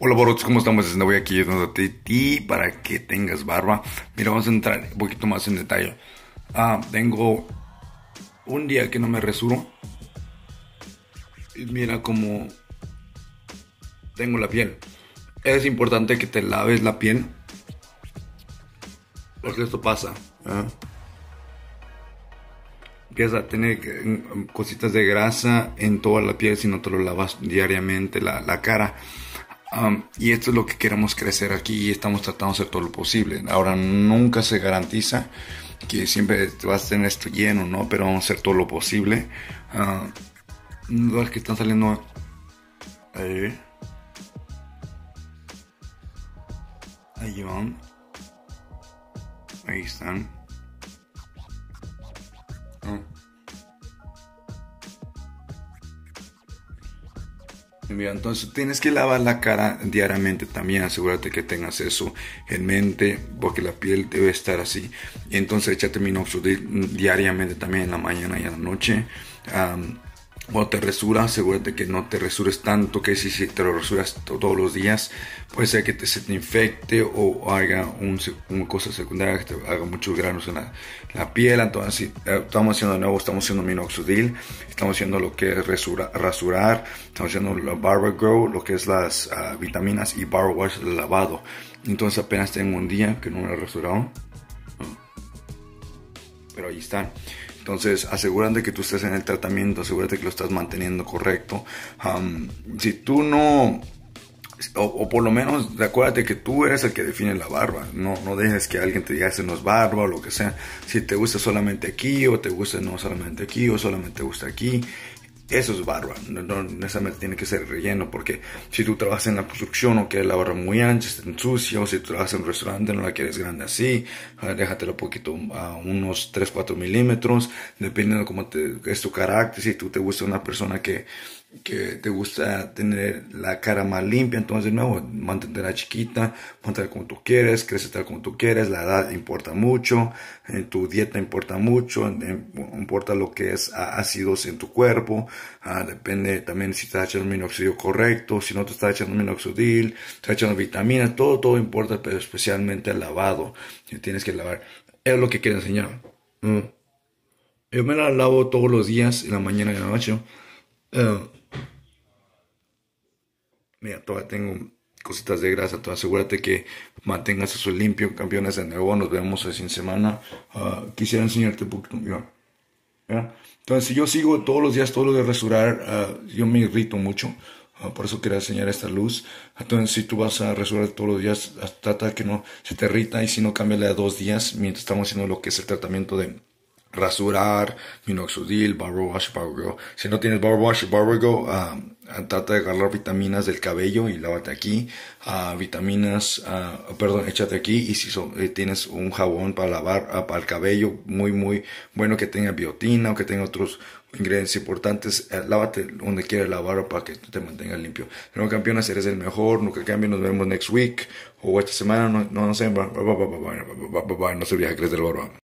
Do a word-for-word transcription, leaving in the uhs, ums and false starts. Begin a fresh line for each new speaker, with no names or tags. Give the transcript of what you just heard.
Hola Boros, ¿cómo estamos? Voy aquí ayudándote a ti para que tengas barba. Mira, vamos a entrar un poquito más en detalle. Ah, tengo un día que no me resuro. Y mira cómo tengo la piel. Es importante que te laves la piel, porque esto pasa. ¿Ah? Empieza a tener eh, cositas de grasa en toda la piel si no te lo lavas diariamente la, la cara. Um, y esto es lo que queremos crecer aquí y estamos tratando de hacer todo lo posible. Ahora, nunca se garantiza que siempre te vas a tener esto lleno, ¿no? Pero vamos a hacer todo lo posible. Uh, los que están saliendo ahí, ahí van, ahí están. Uh. Mira, entonces tienes que lavar la cara diariamente también, asegúrate que tengas eso en mente, porque la piel debe estar así. Y entonces échate minoxidil diariamente también en la mañana y en la noche. Um, cuando te resuras, asegúrate que no te resures tanto, que si, si te lo resuras todos los días, puede ser que te, se te infecte o haga un, una cosa secundaria, que te haga muchos granos en la, la piel. Entonces, si estamos haciendo de nuevo, estamos haciendo minoxidil, estamos haciendo lo que es resura, rasurar, estamos haciendo la barba grow, lo que es las uh, vitaminas y barba wash, el lavado. Entonces apenas tengo un día que no me lo he rasurado, pero ahí están. Entonces, asegúrate que tú estés en el tratamiento, asegúrate que lo estás manteniendo correcto. Um, si tú no, o, o por lo menos, acuérdate que tú eres el que define la barba. No, no dejes que alguien te diga, ese no es barba o lo que sea. Si te gusta solamente aquí, o te gusta no solamente aquí, o solamente te gusta aquí, eso es barba. No, no necesariamente tiene que ser relleno, porque si tú trabajas en la construcción o quieres la barba muy ancha, está sucia, o si tú trabajas en un restaurante no la quieres grande así, déjatelo un poquito a unos tres cuatro milímetros, dependiendo de cómo te, es tu carácter. Si tú te gusta una persona que que te gusta tener la cara más limpia, entonces de nuevo, manténla chiquita, manténla como tú quieres, crécetela como tú quieres, la edad importa mucho, en tu dieta importa mucho, en, importa lo que es ácidos en tu cuerpo, uh, depende también si estás echando minoxidil correcto, si no te estás echando minoxidil, estás echando vitaminas, todo, todo importa, pero especialmente el lavado, que tienes que lavar, es lo que quiero enseñar. Mm. Yo me la lavo todos los días, en la mañana y en la noche. Uh, Mira, todavía tengo cositas de grasa, tú asegúrate que mantengas eso limpio, campeones. De nuevo, nos vemos el fin de semana. Uh, quisiera enseñarte un poquito, mira, ¿ya? Entonces, si yo sigo todos los días, todo lo de rasurar, uh, yo me irrito mucho. Uh, por eso quería enseñar esta luz. Entonces, si tú vas a rasurar todos los días, trata que no se te irrita, y si no, cámbiale a dos días mientras estamos haciendo lo que es el tratamiento de rasurar, minoxidil, barber wash, barber go. Si no tienes barber wash, barber go, uh, trata de agarrar vitaminas del cabello y lávate aquí. Uh, vitaminas, uh, perdón, échate aquí. Y si so, eh, tienes un jabón para lavar, uh, para el cabello, muy, muy bueno, que tenga biotina o que tenga otros ingredientes importantes, eh, lávate donde quieras lavar para que te mantengas limpio. Pero campeones, eres el mejor, nunca cambie. Nos vemos next week o esta semana, no, no, no sé, no se olvide que eres del barba.